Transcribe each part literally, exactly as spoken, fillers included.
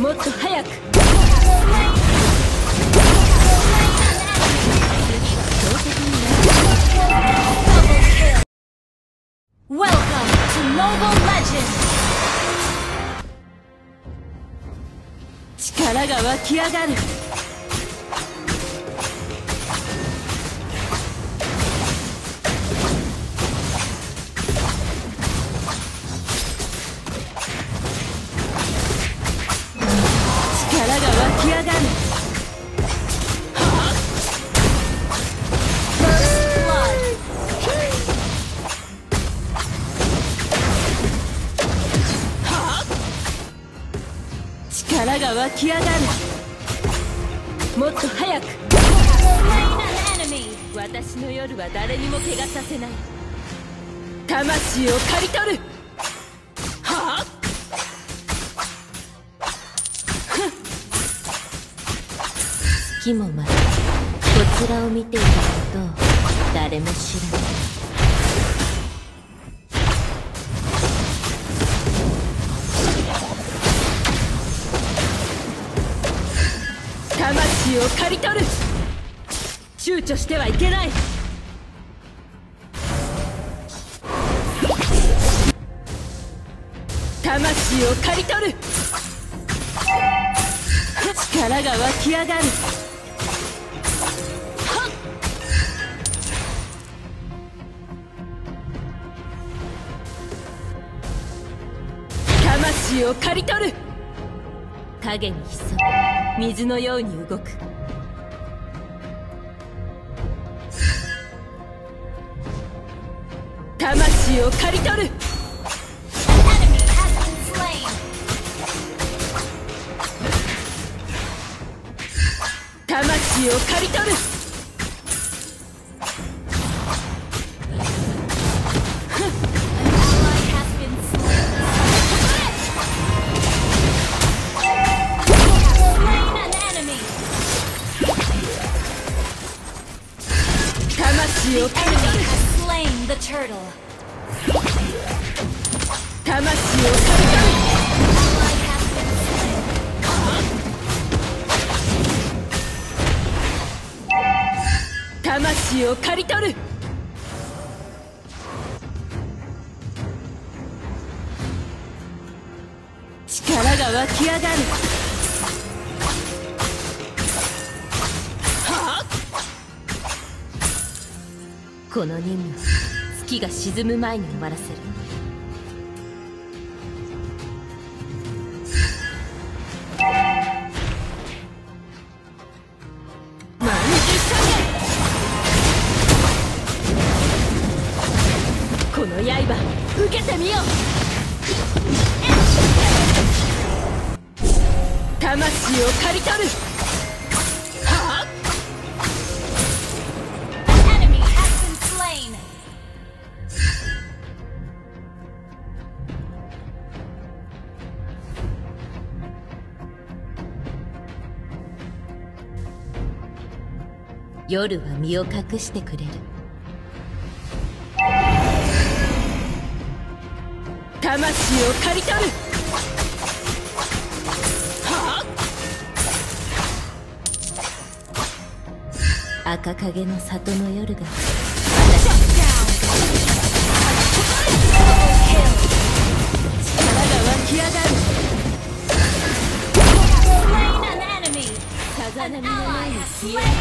もっと早く。Welcome to Mobile Legends! 力が湧き上がる。力が湧き上がる。力が湧き上がる。もっと早く。私の夜は誰にも怪我させない。魂を刈り取る。はあ。 月もまたこちらを見ていたことを誰も知らない。 魂を刈り取る。躊躇してはいけない。魂を刈り取る。力が湧き上がる。魂を刈り取る。 影に潜む水のように動く。魂を刈り取る。魂を刈り取る。魂を刈り取る。魂を刈り取る。魂を刈り取る。力が湧き上がる。はあ。 この任務は月が沈む前に終わらせる。 この刃受けてみよう。魂を刈り取る。はあ。 夜は身を隠してくれる。 魂を刈り取る。はあ。赤影の里の夜が力が湧き上がる。さざ波のように消える。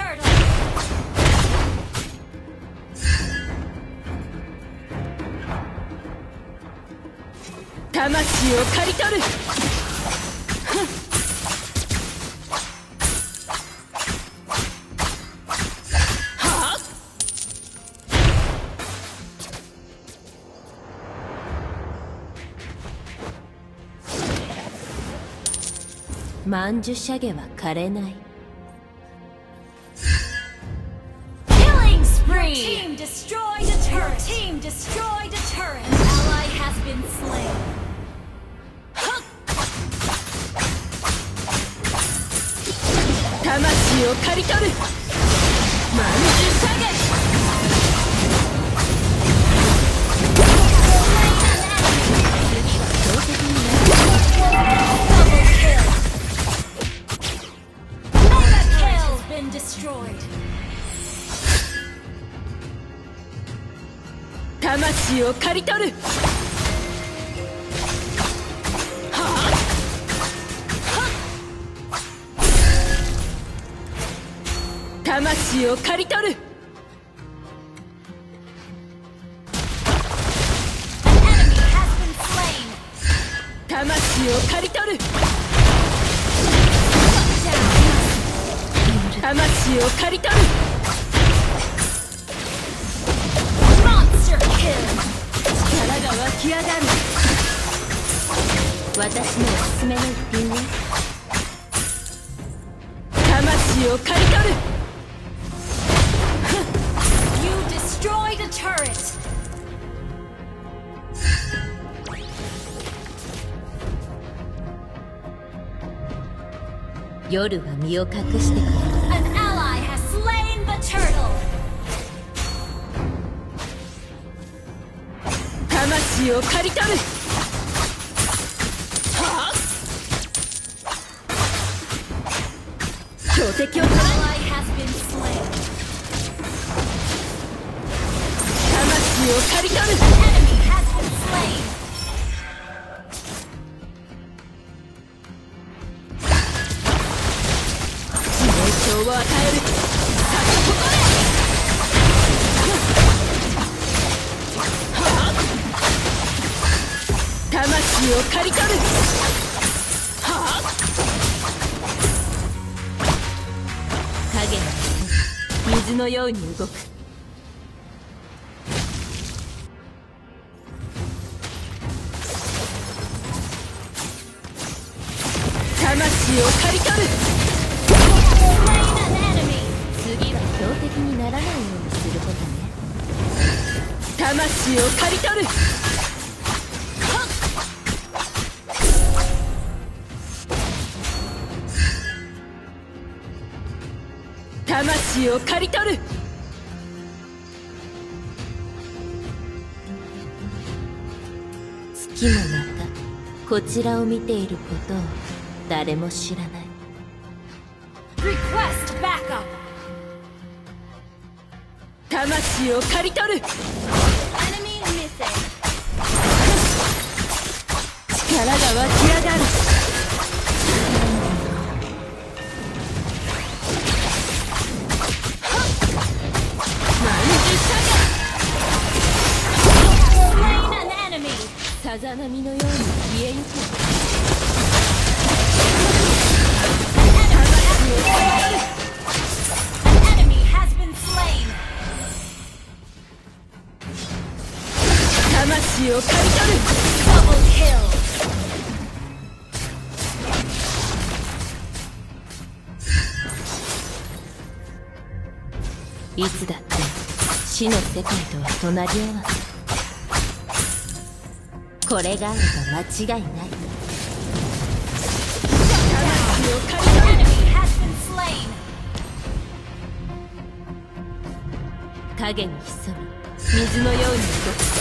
魂を刈り取る。はあ。 曼珠沙華は枯れない。 Killing spree! Your team destroyed a turret! Your team destroyed a turret! An ally has been slain! 魂を刈り取る。曼珠沙華。 Double kill! 魂を刈り取る。はあ、魂を刈り取る。魂を刈り取る。魂を刈り取る。力が湧き上がる。 私のおすすめの一品ね。 魂を刈り取る。 You destroyed a turret. 夜は身を隠してくれる。 An ally has slain the turtle. 魂を刈り取る。はあ、標的を取ら Ally has been slain. 魂を刈り取る。 Enemy has been slain. を与える。さあここで。はあ、魂を刈り取る。はあ、 影の水のように動く。魂を刈り取る。 次は標的にならないようにすることね。 魂を刈り取る。魂を刈り取る。 月もまたこちらを見ていることを誰も知らない。 Request backup. 魂を刈り取る。 Enemy missing. 力が湧き上がる。 Slain an enemy. さざ波のように消えゆく。 An enemy has been slain. 魂を刈り取る。 Double kill. いつだって死の世界とは隣り合わせ。これがあれば間違いない。 魂を刈り取る。 Enemy has been slain. 影に潜み水のように動く。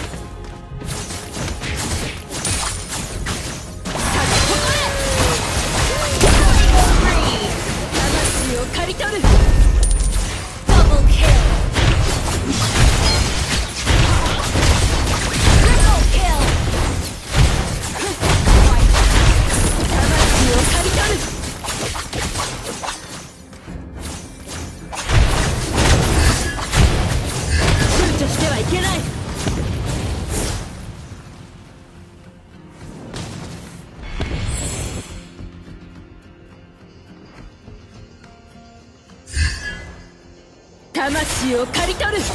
魂を刈り取る。 Double kill. Triple kill. 魂を刈り取る。躊躇してはいけない。魂を刈り取る。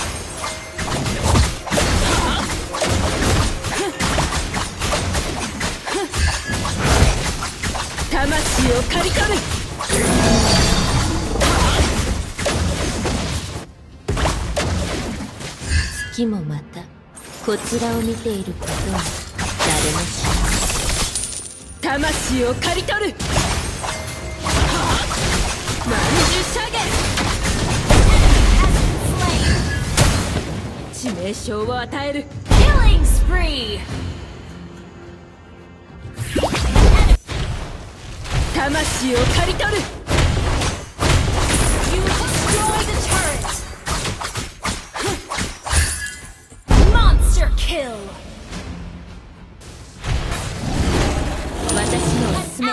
魂を刈り取る。 月もまたこちらを見ていることを誰も知らない。 魂を刈り取る。まんじゅう射撃。致命傷を与える。 Killing spree. 魂を刈り取る。 You destroy the turret. Monster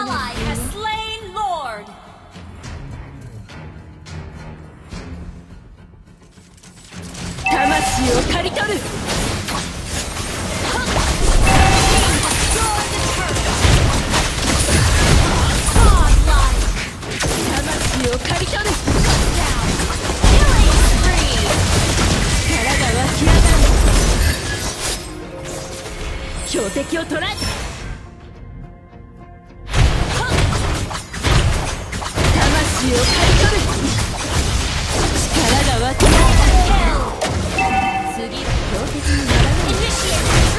ally has slain Lord. 魂を刈り取る。 Destroy the turret. Godlike. 魂を刈り取る。 Down. Killing spree. 力が湧き上がる。標的を捉えた。魂を刈り取る。力が湧き上がる。次は標的にならない。 Initiate.